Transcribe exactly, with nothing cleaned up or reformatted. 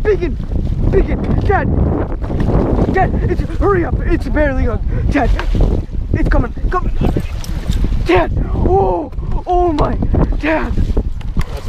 Bacon! Bacon! Dad! Dad! It's, hurry up! It's barely hooked! Dad! It's coming! Come! Dad! Oh! Oh my! Dad!